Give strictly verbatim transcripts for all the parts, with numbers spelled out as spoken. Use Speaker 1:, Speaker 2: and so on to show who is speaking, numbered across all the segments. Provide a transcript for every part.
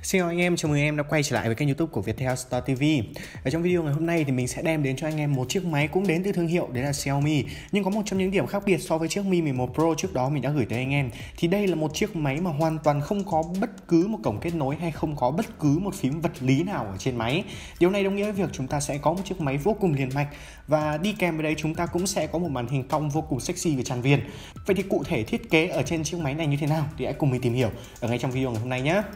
Speaker 1: Xin chào anh em, chào mừng em đã quay trở lại với kênh YouTube của Viettel Store ti vi. Ở trong video ngày hôm nay thì mình sẽ đem đến cho anh em một chiếc máy cũng đến từ thương hiệu, đấy là Xiaomi. Nhưng có một trong những điểm khác biệt so với chiếc Mi mười một Pro trước đó mình đã gửi tới anh em. Thì đây là một chiếc máy mà hoàn toàn không có bất cứ một cổng kết nối hay không có bất cứ một phím vật lý nào ở trên máy. Điều này đồng nghĩa với việc chúng ta sẽ có một chiếc máy vô cùng liền mạch, và đi kèm với đấy chúng ta cũng sẽ có một màn hình cong vô cùng sexy và tràn viền. Vậy thì cụ thể thiết kế ở trên chiếc máy này như thế nào thì hãy cùng mình tìm hiểu ở ngay trong video ngày hôm nay nhé.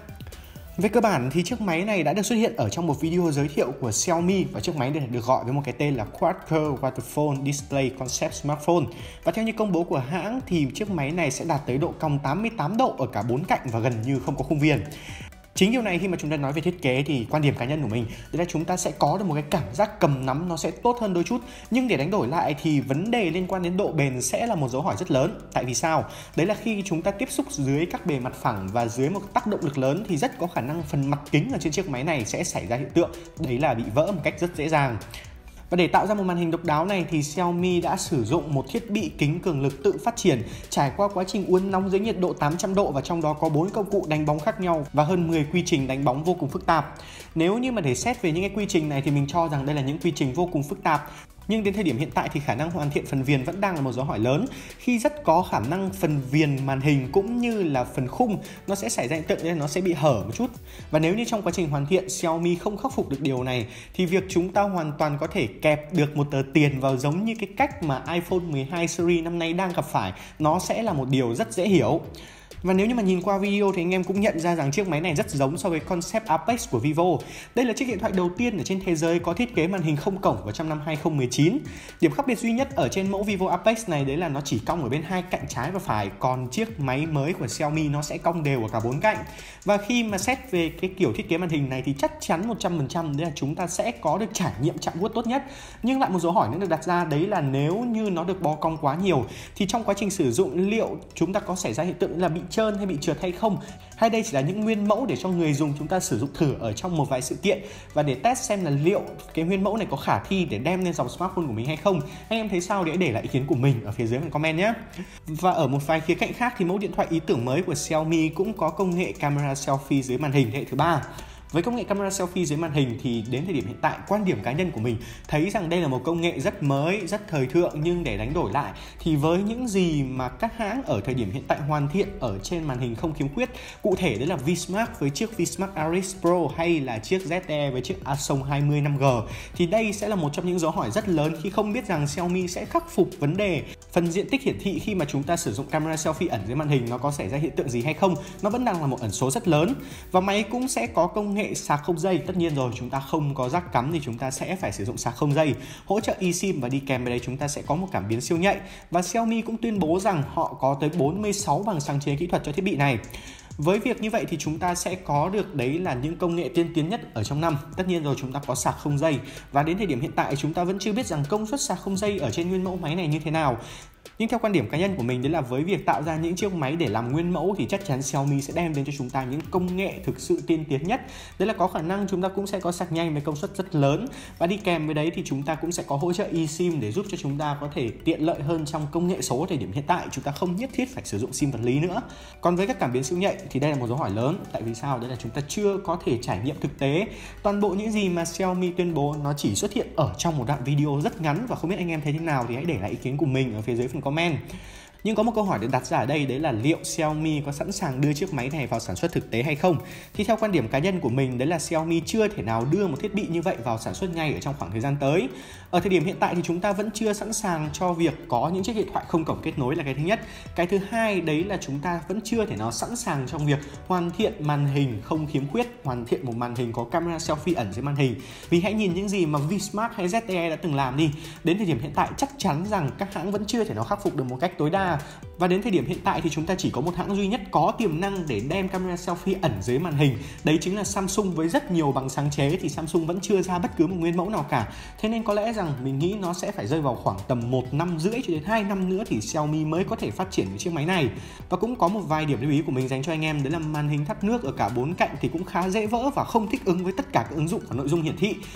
Speaker 1: Về cơ bản thì chiếc máy này đã được xuất hiện ở trong một video giới thiệu của Xiaomi, và chiếc máy này được gọi với một cái tên là Quad-Core Waterfold Display Concept Smartphone. Và theo như công bố của hãng thì chiếc máy này sẽ đạt tới độ cong tám mươi tám độ ở cả bốn cạnh và gần như không có khung viền. Chính điều này khi mà chúng ta nói về thiết kế thì quan điểm cá nhân của mình đấy là chúng ta sẽ có được một cái cảm giác cầm nắm nó sẽ tốt hơn đôi chút. Nhưng để đánh đổi lại thì vấn đề liên quan đến độ bền sẽ là một dấu hỏi rất lớn. Tại vì sao? Đấy là khi chúng ta tiếp xúc dưới các bề mặt phẳng và dưới một tác động lực lớn thì rất có khả năng phần mặt kính ở trên chiếc máy này sẽ xảy ra hiện tượng đấy là bị vỡ một cách rất dễ dàng. Và để tạo ra một màn hình độc đáo này thì Xiaomi đã sử dụng một thiết bị kính cường lực tự phát triển trải qua quá trình uốn nóng dưới nhiệt độ tám trăm độ, và trong đó có bốn công cụ đánh bóng khác nhau và hơn mười quy trình đánh bóng vô cùng phức tạp. Nếu như mà để xét về những cái quy trình này thì mình cho rằng đây là những quy trình vô cùng phức tạp. Nhưng đến thời điểm hiện tại thì khả năng hoàn thiện phần viền vẫn đang là một dấu hỏi lớn, khi rất có khả năng phần viền màn hình cũng như là phần khung nó sẽ xảy ra hiện tượng nên nó sẽ bị hở một chút. Và nếu như trong quá trình hoàn thiện Xiaomi không khắc phục được điều này thì việc chúng ta hoàn toàn có thể kẹp được một tờ tiền vào giống như cái cách mà iPhone mười hai series năm nay đang gặp phải, nó sẽ là một điều rất dễ hiểu. Và nếu như mà nhìn qua video thì anh em cũng nhận ra rằng chiếc máy này rất giống so với concept Apex của Vivo. Đây là chiếc điện thoại đầu tiên ở trên thế giới có thiết kế màn hình không cổng vào trong năm hai không một chín. Điểm khác biệt duy nhất ở trên mẫu Vivo Apex này đấy là nó chỉ cong ở bên hai cạnh trái và phải, còn chiếc máy mới của Xiaomi nó sẽ cong đều ở cả bốn cạnh. Và khi mà xét về cái kiểu thiết kế màn hình này thì chắc chắn một trăm phần trăm đấy là chúng ta sẽ có được trải nghiệm chạm vuốt tốt nhất. Nhưng lại một dấu hỏi nữa được đặt ra, đấy là nếu như nó được bó cong quá nhiều thì trong quá trình sử dụng liệu chúng ta có xảy ra hiện tượng là bị trơn hay bị trượt hay không, hay đây chỉ là những nguyên mẫu để cho người dùng chúng ta sử dụng thử ở trong một vài sự kiện và để test xem là liệu cái nguyên mẫu này có khả thi để đem lên dòng smartphone của mình hay không. Anh em thấy sao thì hãy để lại ý kiến của mình ở phía dưới phần comment nhé. Và ở một vài khía cạnh khác thì mẫu điện thoại ý tưởng mới của Xiaomi cũng có công nghệ camera selfie dưới màn hình thế hệ thứ ba. Với công nghệ camera selfie dưới màn hình thì đến thời điểm hiện tại, quan điểm cá nhân của mình thấy rằng đây là một công nghệ rất mới, rất thời thượng, nhưng để đánh đổi lại thì với những gì mà các hãng ở thời điểm hiện tại hoàn thiện ở trên màn hình không khiếm khuyết, cụ thể đấy là V-Smart với chiếc V-Smart Aris Pro hay là chiếc zet e với chiếc Asom hai mươi năm G, thì đây sẽ là một trong những dấu hỏi rất lớn khi không biết rằng Xiaomi sẽ khắc phục vấn đề phần diện tích hiển thị khi mà chúng ta sử dụng camera selfie ẩn dưới màn hình nó có xảy ra hiện tượng gì hay không. Nó vẫn đang là một ẩn số rất lớn. Và máy cũng sẽ có công nghệ sạc không dây. Tất nhiên rồi, chúng ta không có jack cắm thì chúng ta sẽ phải sử dụng sạc không dây, hỗ trợ eSIM, và đi kèm với đấy chúng ta sẽ có một cảm biến siêu nhạy. Và Xiaomi cũng tuyên bố rằng họ có tới bốn mươi sáu bằng sáng chế kỹ thuật cho thiết bị này. Với việc như vậy thì chúng ta sẽ có được đấy là những công nghệ tiên tiến nhất ở trong năm. Tất nhiên rồi, chúng ta có sạc không dây, và đến thời điểm hiện tại chúng ta vẫn chưa biết rằng công suất sạc không dây ở trên nguyên mẫu máy này như thế nào. Nhưng theo quan điểm cá nhân của mình đấy là với việc tạo ra những chiếc máy để làm nguyên mẫu thì chắc chắn Xiaomi sẽ đem đến cho chúng ta những công nghệ thực sự tiên tiến nhất. Đấy là có khả năng chúng ta cũng sẽ có sạc nhanh với công suất rất lớn, và đi kèm với đấy thì chúng ta cũng sẽ có hỗ trợ eSIM để giúp cho chúng ta có thể tiện lợi hơn trong công nghệ số. Thời điểm hiện tại chúng ta không nhất thiết phải sử dụng sim vật lý nữa. Còn với các cảm biến siêu nhạy thì đây là một dấu hỏi lớn. Tại vì sao? Đấy là chúng ta chưa có thể trải nghiệm thực tế. Toàn bộ những gì mà Xiaomi tuyên bố nó chỉ xuất hiện ở trong một đoạn video rất ngắn, và không biết anh em thấy thế nào thì hãy để lại ý kiến của mình ở phía dưới phần comment. Nhưng có một câu hỏi được đặt ra ở đây, đấy là liệu Xiaomi có sẵn sàng đưa chiếc máy này vào sản xuất thực tế hay không? Thì theo quan điểm cá nhân của mình đấy là Xiaomi chưa thể nào đưa một thiết bị như vậy vào sản xuất ngay ở trong khoảng thời gian tới. Ở thời điểm hiện tại thì chúng ta vẫn chưa sẵn sàng cho việc có những chiếc điện thoại không cổng kết nối là cái thứ nhất. Cái thứ hai đấy là chúng ta vẫn chưa thể nào sẵn sàng trong việc hoàn thiện màn hình không khiếm khuyết, hoàn thiện một màn hình có camera selfie ẩn dưới màn hình. Vì hãy nhìn những gì mà V-Smart hay zet e đã từng làm đi. Đến thời điểm hiện tại chắc chắn rằng các hãng vẫn chưa thể nào khắc phục được một cách tối đa. Và đến thời điểm hiện tại thì chúng ta chỉ có một hãng duy nhất có tiềm năng để đem camera selfie ẩn dưới màn hình, đấy chính là Samsung. Với rất nhiều bằng sáng chế thì Samsung vẫn chưa ra bất cứ một nguyên mẫu nào cả. Thế nên có lẽ rằng mình nghĩ nó sẽ phải rơi vào khoảng tầm một năm rưỡi cho đến hai năm nữa thì Xiaomi mới có thể phát triển cái chiếc máy này. Và cũng có một vài điểm lưu ý của mình dành cho anh em, đấy là màn hình thắt nước ở cả bốn cạnh thì cũng khá dễ vỡ và không thích ứng với tất cả các ứng dụng và nội dung hiển thị.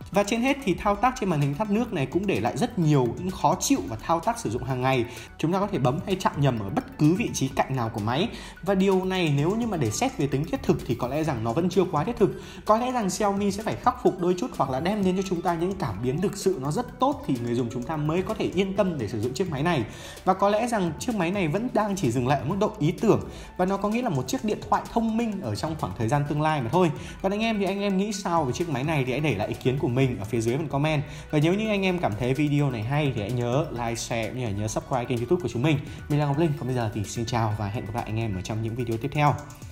Speaker 1: Và trên hết thì thao tác trên màn hình thắt nước này cũng để lại rất nhiều những khó chịu và thao tác sử dụng hàng ngày. Chúng ta có thể bấm hay chạm nhầm ở bất cứ vị trí cạnh nào của máy. Và điều này nếu như mà để xét về tính thiết thực thì có lẽ rằng nó vẫn chưa quá thiết thực. Có lẽ rằng Xiaomi sẽ phải khắc phục đôi chút hoặc là đem đến cho chúng ta những cảm biến thực sự nó rất tốt thì người dùng chúng ta mới có thể yên tâm để sử dụng chiếc máy này. Và có lẽ rằng chiếc máy này vẫn đang chỉ dừng lại ở mức độ ý tưởng và nó có nghĩa là một chiếc điện thoại thông minh ở trong khoảng thời gian tương lai mà thôi. Còn anh em thì anh em nghĩ sao về chiếc máy này thì hãy để lại ý kiến của mình ở phía dưới phần comment. Và nếu như anh em cảm thấy video này hay thì hãy nhớ like, share cũng như là nhớ subscribe kênh YouTube của chúng mình. Mình là Ngọc Linh, còn bây giờ thì xin chào và hẹn gặp lại anh em ở trong những video tiếp theo.